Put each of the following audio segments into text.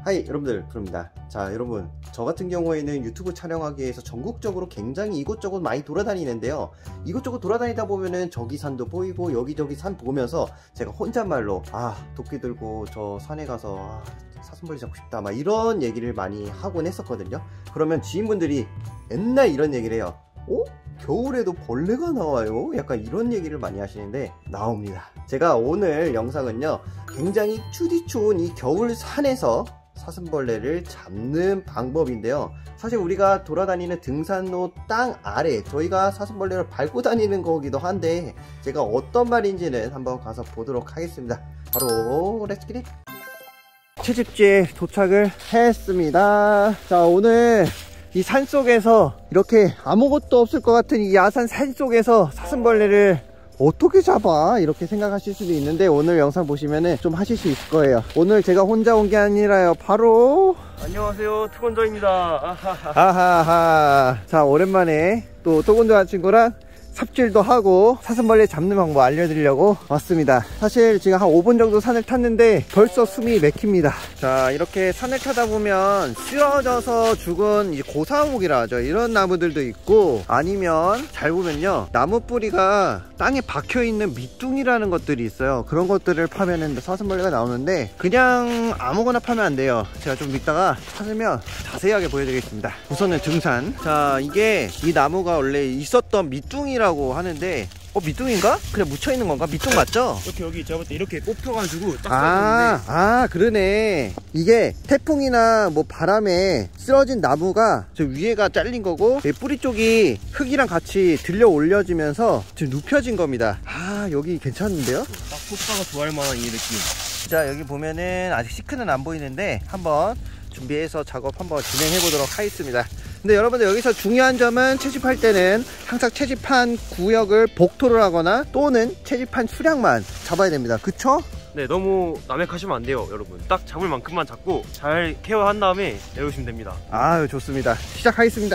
하이 여러분들, 프로입니다. 자, 여러분, 저 같은 경우에는 유튜브 촬영하기 위해서 전국적으로 굉장히 이곳저곳 많이 돌아다니는데요. 이곳저곳 돌아다니다 보면은 저기 산도 보이고 여기저기 산 보면서 제가 혼잣말로 도끼 들고 저 산에 가서 사슴벌레 잡고 싶다 막 이런 얘기를 많이 하곤 했었거든요. 그러면 지인분들이 맨날 이런 얘기를 해요. 겨울에도 벌레가 나와요? 약간 이런 얘기를 많이 하시는데 나옵니다. 제가 오늘 영상은요, 굉장히 추디 추운 이 겨울 산에서 사슴벌레를 잡는 방법인데요. 사실 우리가 돌아다니는 등산로 땅 아래 저희가 사슴벌레를 밟고 다니는 거기도 한데, 제가 어떤 말인지는 한번 가서 보도록 하겠습니다. 바로 렛츠기릿! 채집지에 도착을 했습니다. 자, 오늘 이 산속에서 이렇게 아무것도 없을 것 같은 이 야산 산속에서 사슴벌레를 어떻게 잡아? 이렇게 생각하실 수도 있는데, 오늘 영상 보시면은 좀 하실 수 있을 거예요. 오늘 제가 혼자 온 게 아니라요, 바로 안녕하세요, 투건저입니다. 아하하. 자, 오랜만에 또 토건조 친구랑 삽질도 하고 사슴벌레 잡는 방법 알려드리려고 왔습니다. 사실 지금 한 5분 정도 산을 탔는데 벌써 숨이 막힙니다. 자, 이렇게 산을 타다 보면 쓰러져서 죽은 이 고사목이라 하죠. 이런 나무들도 있고, 아니면 잘 보면요, 나무 뿌리가 땅에 박혀있는 밑둥이라는 것들이 있어요. 그런 것들을 파면은 사슴벌레가 나오는데, 그냥 아무거나 파면 안 돼요. 제가 좀 이따가 찾으면 자세하게 보여드리겠습니다. 우선은 등산. 자, 이게 이 나무가 원래 있었던 밑둥이라고 하는데, 밑둥인가? 그냥 묻혀있는 건가? 밑둥 맞죠? 이렇게 여기 제가 볼 때 이렇게 뽑혀가지고 딱 그러네. 이게 태풍이나 뭐 바람에 쓰러진 나무가 저 위에가 잘린 거고, 뿌리 쪽이 흙이랑 같이 들려 올려지면서 지금 눕혀진 겁니다. 여기 괜찮은데요? 딱 소파가 좋아할 만한 이 느낌. 자, 여기 보면은 아직 시크는 안 보이는데 한번 준비해서 작업 한번 진행해 보도록 하겠습니다. 근데 여러분들, 여기서 중요한 점은 채집할 때는 항상 채집한 구역을 복토를 하거나 또는 채집한 수량만 잡아야 됩니다. 그쵸? 네, 너무 남획하시면 안 돼요, 여러분. 딱 잡을 만큼만 잡고 잘 케어한 다음에 내려오시면 됩니다. 좋습니다. 시작하겠습니다.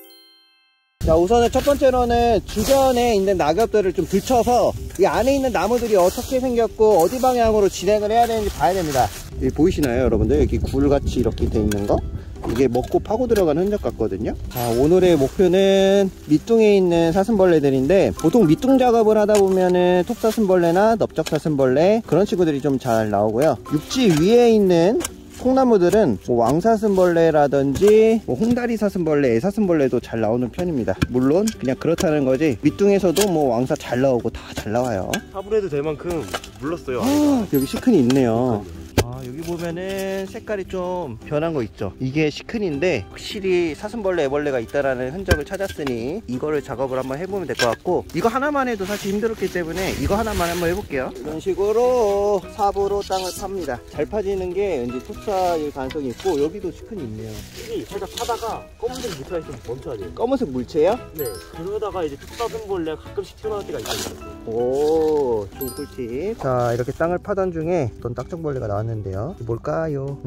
자, 우선은 첫 번째로는 주변에 있는 낙엽들을 좀 들춰서 이 안에 있는 나무들이 어떻게 생겼고 어디 방향으로 진행을 해야 되는지 봐야 됩니다. 여기 보이시나요, 여러분들? 여기 굴같이 이렇게 돼 있는 거, 이게 먹고 파고 들어간 흔적 같거든요. 자, 오늘의 목표는 밑둥에 있는 사슴벌레들인데, 보통 밑둥 작업을 하다 보면은 톱사슴벌레나 넓적사슴벌레 그런 친구들이 좀 잘 나오고요. 육지 위에 있는 콩나무들은 뭐 왕사슴벌레라든지 뭐 홍다리 사슴벌레, 애사슴벌레도 잘 나오는 편입니다. 물론 그냥 그렇다는 거지, 밑둥에서도 뭐 왕사 잘 나오고 다 잘 나와요. 사불해도 될 만큼 물렀어요. 여기 시큰이 있네요. 여기 보면은 색깔이 좀 변한 거 있죠? 이게 시큰인데 확실히 사슴벌레, 애벌레가 있다라는 흔적을 찾았으니 이거를 작업을 한번 해보면 될 것 같고, 이거 하나만 해도 사실 힘들었기 때문에 이거 하나만 한번 해볼게요. 이런 식으로 삽으로 땅을 팝니다. 잘 파지는 게 왠지 톱사일 가능성이 있고, 여기도 시큰이 있네요. 이 살짝 파다가 검은색 물체가 있으면 멈춰야 돼요. 검은색 물체요? 네, 그러다가 이제 톱사슴벌레가 가끔씩 튀어나올 때가 있어요. 오, 좋은 꿀팁. 자, 이렇게 땅을 파던 중에 어떤 딱정벌레가 나왔는데요. 뭘까요?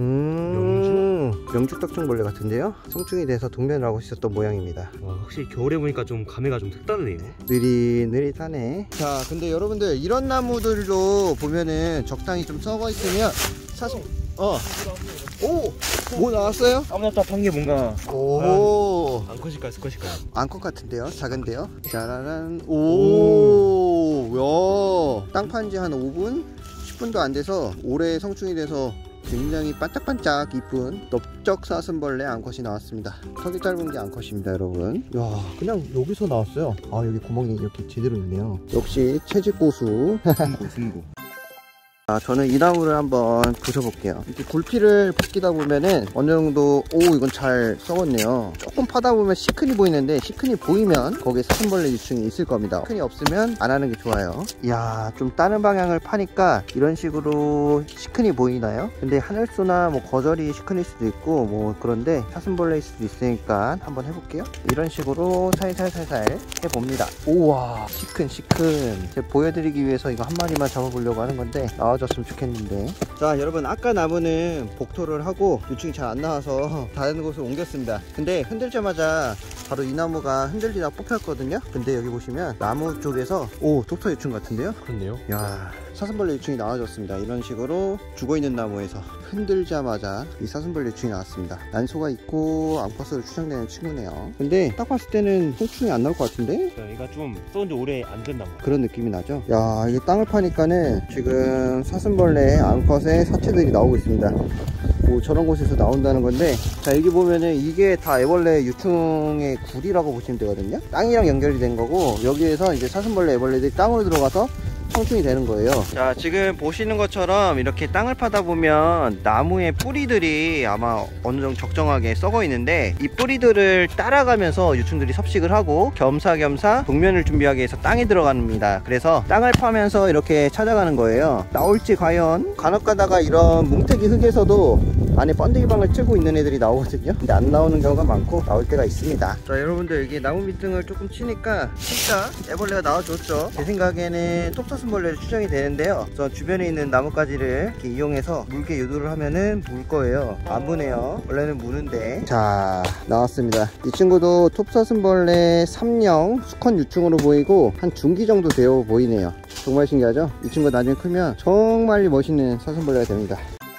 명죽딱정벌레 같은데요? 성충이 돼서 동면을 하고 있었던 모양입니다. 확실히 겨울에 보니까 좀 감회가 좀 색다르네요. 느릿느릿하네. 자, 근데 여러분들, 이런 나무들도 보면은 적당히 좀 썩어 있으면 사슴 뭐 나왔어요? 까무잡잡한 게 뭔가 암컷일까요, 수컷일까요? 암컷 같은데요? 작은데요? 짜라란. 땅 판 지 한 5분? 10분도 안 돼서 올해 성충이 돼서 굉장히 반짝반짝 이쁜 넓적사슴벌레 암컷이 나왔습니다. 턱이 짧은 게 암컷입니다, 여러분. 야, 그냥 여기서 나왔어요. 여기 구멍이 이렇게 제대로 있네요. 역시 채집고수. 승고. 저는 이 나무를 한번 부숴볼게요. 이렇게 굴피를 벗기다 보면은 어느 정도, 이건 잘 썩었네요. 조금 파다 보면 시큰이 보이는데, 시큰이 보이면 거기에 사슴벌레 유충이 있을 겁니다. 시큰이 없으면 안 하는 게 좋아요. 이야, 좀 다른 방향을 파니까 이런 식으로 시큰이 보이나요? 근데 하늘소나 뭐 거저리 시큰일 수도 있고 뭐 그런데 사슴벌레일 수도 있으니까 한번 해볼게요. 이런 식으로 살살살살 해봅니다. 우와, 시큰. 제가 보여드리기 위해서 이거 한 마리만 잡아보려고 하는 건데 나와줬으면 좋겠는데. 자 여러분, 아까 나무는 복토를 하고 유충이 잘 안 나와서 다른 곳으로 옮겼습니다. 근데 흔들자마자 바로 이 나무가 흔들리다 뽑혔거든요. 근데 여기 보시면 나무 쪽에서 독서 유충 같은데요? 그렇네요. 야, 사슴벌레 유충이 나와줬습니다. 이런 식으로 죽어있는 나무에서 흔들자마자 이 사슴벌레 유충이 나왔습니다. 난소가 있고 암컷으로 추정되는 친구네요. 근데 딱 봤을 때는 홍충이 안 나올 것 같은데? 얘가 좀 썩은 지 오래 안 됐나 봐. 그런 느낌이 나죠. 야, 이게 땅을 파니까는 지금 사슴벌레 암컷의 사체들이 나오고 있습니다. 저런 곳에서 나온다는 건데, 자 여기 보면은 이게 다 애벌레 유충의 굴이라고 보시면 되거든요. 땅이랑 연결이 된 거고, 여기에서 이제 사슴벌레 애벌레들이 땅으로 들어가서 성충이 되는 거예요. 자 지금 보시는 것처럼 이렇게 땅을 파다 보면 나무의 뿌리들이 아마 어느 정도 적정하게 썩어 있는데, 이 뿌리들을 따라가면서 유충들이 섭식을 하고 겸사겸사 동면을 준비하기 위해서 땅에 들어갑니다. 그래서 땅을 파면서 이렇게 찾아가는 거예요. 나올지 과연. 간혹 가다가 이런 뭉태기 흙에서도 안에 번데기방을 찌고 있는 애들이 나오거든요. 근데 안 나오는 경우가 많고 나올 때가 있습니다. 자 여러분들, 여기 나무 밑둥을 조금 치니까 진짜 애벌레가 나와줬죠. 제 생각에는 톱사슴벌레로 추정이 되는데요. 저 주변에 있는 나뭇가지를 이렇게 이용해서 물게 유도를 하면은 물 거예요. 안 무네요. 원래는 무는데. 자 나왔습니다. 이 친구도 톱사슴벌레 3형 수컷 유충으로 보이고 한 중기 정도 되어 보이네요. 정말 신기하죠? 이 친구 나중에 크면 정말 멋있는 사슴벌레가 됩니다.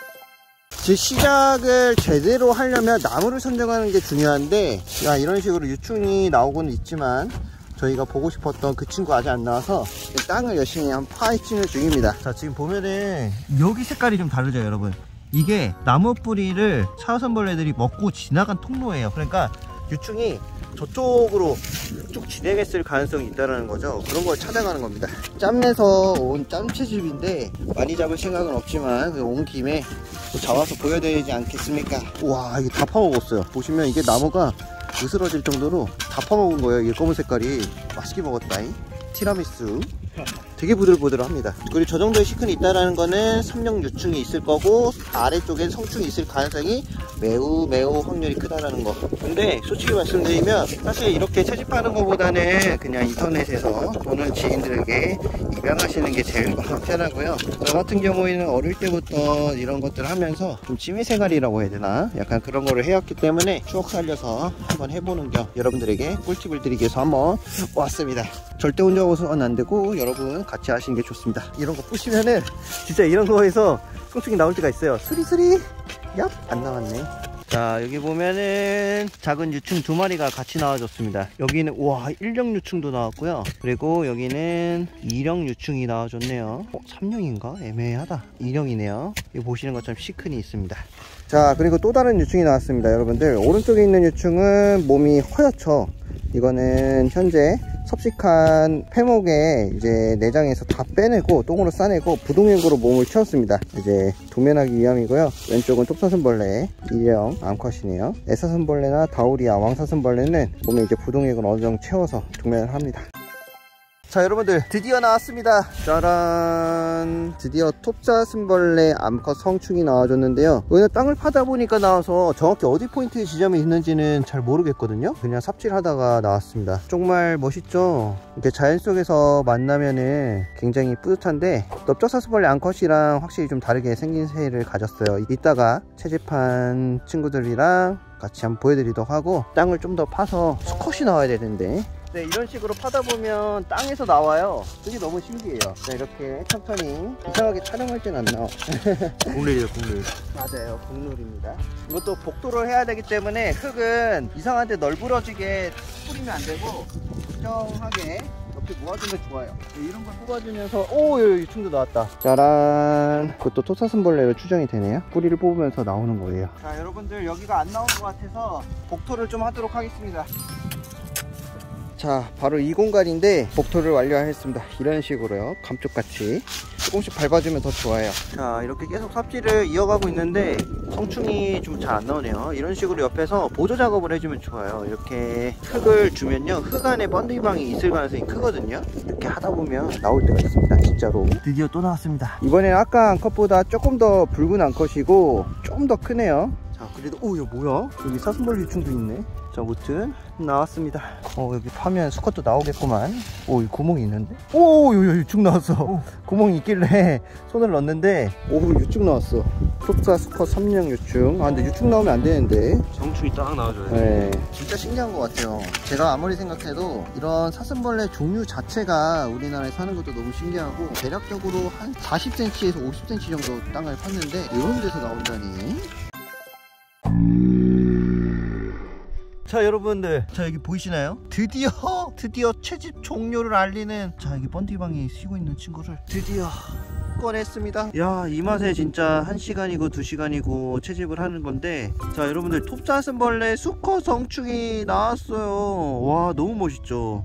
시작을 제대로 하려면 나무를 선정하는 게 중요한데, 이런 식으로 유충이 나오고는 있지만 저희가 보고 싶었던 그 친구 아직 안 나와서 땅을 열심히 한 파헤치는 중입니다. 자 지금 보면은 여기 색깔이 좀 다르죠 여러분. 이게 나무 뿌리를 사슴벌레들이 먹고 지나간 통로예요. 그러니까 유충이 저쪽으로 쭉 진행했을 가능성이 있다는 거죠. 그런 걸 찾아가는 겁니다. 짬내서 온 짬채집인데 많이 잡을 생각은 없지만 온 김에 또 잡아서 보여야 되지 않겠습니까? 와, 이게 다 파먹었어요. 보시면 이게 나무가 으스러질 정도로 다 파먹은 거예요. 이게 검은 색깔이. 맛있게 먹었다잉. 티라미수. 되게 부들부들합니다. 그리고 저 정도의 시큰이 있다는 거는 삼령 유충이 있을 거고, 아래쪽엔 성충이 있을 가능성이 매우 확률이 크다라는 거. 근데 솔직히 말씀드리면 사실 이렇게 채집하는 것보다는 그냥 인터넷에서 또는 지인들에게 입양하시는 게 제일 마음 편하고요. 저 같은 경우에는 어릴 때부터 이런 것들을 하면서 좀 취미생활이라고 해야 되나, 약간 그런 거를 해왔기 때문에 추억 살려서 한번 해보는 겸 여러분들에게 꿀팁을 드리기 위해서 한번 왔습니다. 절대 혼자 오서는 안 되고 여러분 같이 하시는 게 좋습니다. 이런 거 부시면은 진짜 이런 거에서 성충이 나올 때가 있어요. 수리수리. 얍, 안 나왔네. 자 여기 보면은 작은 유충 2마리가 같이 나와줬습니다. 여기는 와 1령 유충도 나왔고요. 그리고 여기는 2령 유충이 나와줬네요. 3령인가? 애매하다. 2령이네요. 여기 보시는 것처럼 시큰이 있습니다. 자 그리고 또 다른 유충이 나왔습니다. 여러분들, 오른쪽에 있는 유충은 몸이 허옇죠. 이거는 현재 섭식한 폐목에 이제 내장에서 다 빼내고 똥으로 싸내고 부동액으로 몸을 채웠습니다. 이제 동면하기 위함이고요. 왼쪽은 톱사슴벌레 2형 암컷이네요. 애사슴벌레나 다우리아 왕사슴벌레는 몸에 이제 부동액을 어느 정도 채워서 동면을 합니다. 자 여러분들, 드디어 나왔습니다. 짜란, 드디어 톱사슴벌레 암컷 성충이 나와줬는데요. 오늘 땅을 파다 보니까 나와서 정확히 어디 포인트에 지점이 있는지는 잘 모르겠거든요. 그냥 삽질하다가 나왔습니다. 정말 멋있죠? 이렇게 자연 속에서 만나면은 굉장히 뿌듯한데, 넓적사슴벌레 암컷이랑 확실히 좀 다르게 생긴 새를 가졌어요. 이따가 채집한 친구들이랑 같이 한번 보여드리도록 하고, 땅을 좀 더 파서 수컷이 나와야 되는데, 네, 이런 식으로 파다 보면 땅에서 나와요. 그게 너무 신기해요. 네, 이렇게 천천히. 이상하게 촬영할 땐 안 나와. 국룰이에요, 국룰. 맞아요, 국룰입니다. 이것도 복도를 해야 되기 때문에 흙은 이상한데 널브러지게 뿌리면 안 되고 적정하게 이렇게 모아주면 좋아요. 네, 이런 걸 뽑아주면서, 오, 여기 유충도 나왔다. 짜란. 그것도 토사슴벌레로 추정이 되네요. 뿌리를 뽑으면서 나오는 거예요. 자, 여러분들, 여기가 안 나온 것 같아서 복토를 좀 하도록 하겠습니다. 자, 바로 이 공간인데 복토를 완료하였습니다. 이런 식으로요. 감쪽같이 조금씩 밟아주면 더 좋아요. 자, 이렇게 계속 삽질을 이어가고 있는데 성충이 좀 잘 안 나오네요. 이런 식으로 옆에서 보조 작업을 해주면 좋아요. 이렇게 흙을 주면요, 흙 안에 번데기방이 있을 가능성이 크거든요. 이렇게 하다 보면 나올 때가 있습니다. 진짜로. 드디어 또 나왔습니다. 이번에는 아까 암컷보다 조금 더 붉은 암컷이고 좀 더 크네요. 자, 그래도, 오, 이거 뭐야? 여기 사슴벌레 유충도 있네. 자, 아무튼 나왔습니다. 여기 파면 수컷도 나오겠구만. 오, 여기 구멍이 있는데? 오, 여기 쭉 나왔어. 구멍이 있길래 손을 넣었는데, 오, 유축 나왔어. 톱사 수컷 3령 유축. 아, 근데 유축 나오면 안 되는데. 성충이 딱 나와줘요. 네. 진짜 신기한 것 같아요. 제가 아무리 생각해도 이런 사슴벌레 종류 자체가 우리나라에 사는 것도 너무 신기하고, 대략적으로 한 40cm에서 50cm 정도 땅을 팠는데 이런 데서 나온다니. 자, 여러분들, 자, 여기 보이시나요? 드디어 채집 종료를 알리는, 자, 여기 번데기방에 쉬고 있는 친구를 드디어 꺼냈습니다. 야, 이 맛에 진짜 1시간이고 2시간이고 채집을 하는 건데, 자, 여러분들, 톱사슴벌레 수컷 성충이 나왔어요. 와, 너무 멋있죠?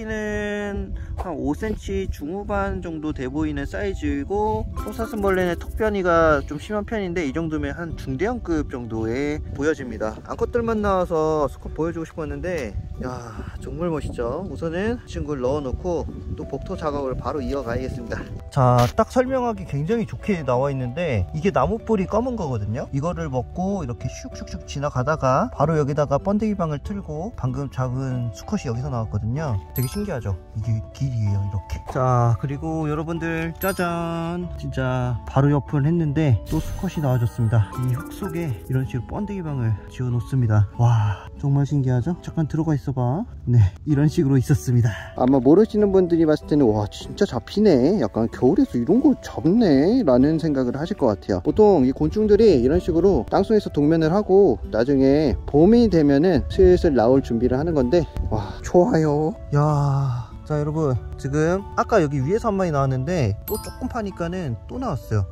크기는 한 5cm 중후반 정도 돼 보이는 사이즈이고, 톱사슴벌레는 턱변이가 좀 심한 편인데 이 정도면 한 중대형급 정도에 보여집니다. 암컷들만 나와서 수컷 보여주고 싶었는데, 야, 정말 멋있죠? 우선은 친구를 넣어놓고 또 복토 작업을 바로 이어가야겠습니다. 자, 딱 설명하기 굉장히 좋게 나와 있는데, 이게 나무뿌리 검은 거거든요. 이거를 먹고 이렇게 슉슉슉 지나가다가 바로 여기다가 번데기방을 틀고, 방금 잡은 수컷이 여기서 나왔거든요. 되게 신기하죠? 이게 길이에요, 이렇게. 자, 그리고 여러분들, 짜잔, 진짜 바로 옆을 했는데 또 수컷이 나와줬습니다. 이 흙 속에 이런 식으로 번데기방을 지어 놓습니다. 와, 정말 신기하죠? 잠깐 들어가 있어봐. 네, 이런 식으로 있었습니다. 아마 모르시는 분들이 봤을 때는, 와, 진짜 잡히네, 약간 겨울에서 이런 거 잡네 라는 생각을 하실 것 같아요. 보통 이 곤충들이 이런 식으로 땅속에서 동면을 하고 나중에 봄이 되면은 슬슬 나올 준비를 하는 건데, 와, 좋아요. 야, 자, 여러분, 지금 아까 여기 위에서 한 마리 나왔는데 또 조금 파니까는 또 나왔어요.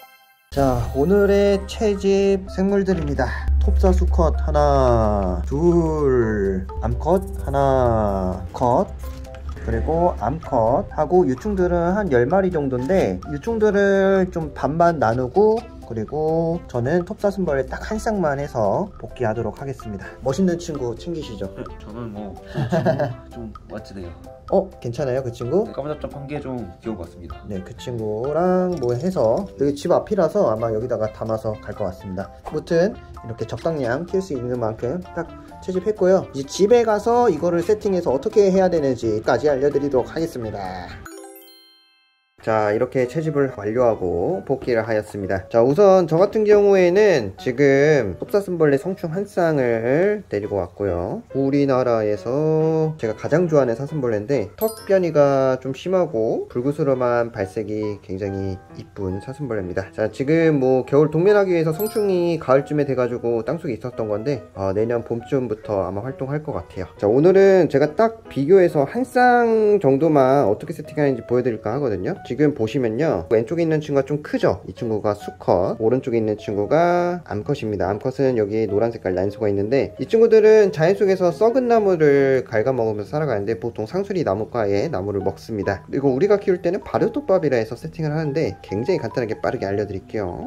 자, 오늘의 채집 생물들입니다. 톱사 수컷 하나, 둘, 암컷 하나, 컷, 그리고 암컷 하고, 유충들은 한 10마리 정도인데 유충들을 좀 반반 나누고, 그리고 저는 톱사슴벌레 딱 한 쌍만 해서 복귀하도록 하겠습니다. 멋있는 친구 챙기시죠? 저는 뭐 좀 멋지네요. 괜찮아요, 그 친구? 네, 까무잡잡한 게 좀 귀여운 것 같습니다. 네, 그 친구랑 뭐 해서, 여기 집 앞이라서 아마 여기다가 담아서 갈 것 같습니다. 아무튼 이렇게 적당량 키울 수 있는 만큼 딱 채집했고요. 이제 집에 가서 이거를 세팅해서 어떻게 해야 되는지까지 알려드리도록 하겠습니다. 자, 이렇게 채집을 완료하고 복귀를 하였습니다. 자, 우선 저 같은 경우에는 지금 톱사슴벌레 성충 한 쌍을 데리고 왔고요. 우리나라에서 제가 가장 좋아하는 사슴벌레인데, 턱변이가 좀 심하고 붉으스름한 발색이 굉장히 이쁜 사슴벌레입니다. 자, 지금 뭐 겨울 동면하기 위해서 성충이 가을쯤에 돼가지고 땅속에 있었던 건데, 내년 봄쯤부터 아마 활동할 것 같아요. 자, 오늘은 제가 딱 비교해서 한 쌍 정도만 어떻게 세팅하는지 보여드릴까 하거든요. 지금 보시면요, 왼쪽에 있는 친구가 좀 크죠? 이 친구가 수컷, 오른쪽에 있는 친구가 암컷입니다. 암컷은 여기 노란 색깔 난소가 있는데, 이 친구들은 자연 속에서 썩은 나무를 갉아먹으면서 살아가는데 보통 상수리 나무과의 나무를 먹습니다. 그리고 우리가 키울 때는 발효톱밥이라 해서 세팅을 하는데, 굉장히 간단하게 빠르게 알려드릴게요.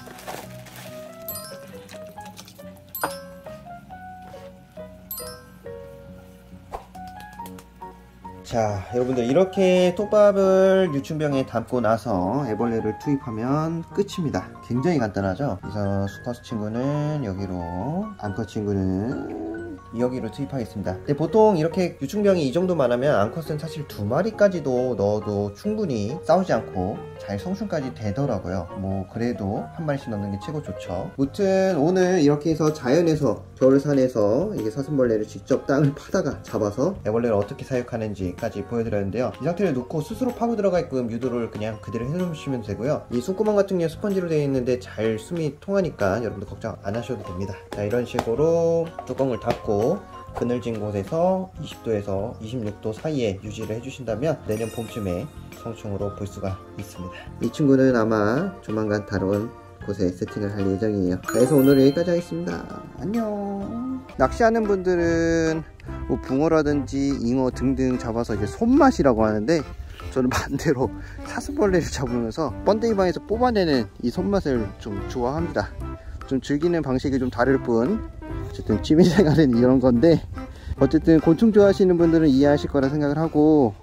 자, 여러분들, 이렇게 톱밥을 유충병에 담고 나서 애벌레를 투입하면 끝입니다. 굉장히 간단하죠? 그래서 수컷 친구는 여기로, 암컷 친구는 여기로 투입하겠습니다. 근데 보통 이렇게 유충병이 이 정도만 하면 암컷은 사실 2마리까지도 넣어도 충분히 싸우지 않고 잘 성충까지 되더라고요. 뭐 그래도 한 마리씩 넣는 게 최고 좋죠. 무튼 오늘 이렇게 해서 자연에서, 겨울산에서 이게 사슴벌레를 직접 땅을 파다가 잡아서 애벌레를 어떻게 사육하는지까지 보여드렸는데요. 이 상태를 놓고 스스로 파고 들어가게끔 유도를 그냥 그대로 해놓으시면 되고요. 이 숨구멍 같은 경우 스펀지로 되어 있는데 잘 숨이 통하니까 여러분들 걱정 안 하셔도 됩니다. 자, 이런 식으로 뚜껑을 닫고 그늘진 곳에서 20도에서 26도 사이에 유지를 해주신다면 내년 봄쯤에 성충으로 볼 수가 있습니다. 이 친구는 아마 조만간 다른 곳에 세팅을 할 예정이에요. 그래서 오늘 여기까지 하겠습니다. 안녕. 낚시하는 분들은 뭐 붕어라든지 잉어 등등 잡아서 이제 손맛이라고 하는데, 저는 반대로 사슴벌레를 잡으면서 번데기방에서 뽑아내는 이 손맛을 좀 좋아합니다. 좀 즐기는 방식이 좀 다를 뿐, 어쨌든 취미생활은 이런 건데, 어쨌든 곤충 좋아하시는 분들은 이해하실 거라 생각을 하고,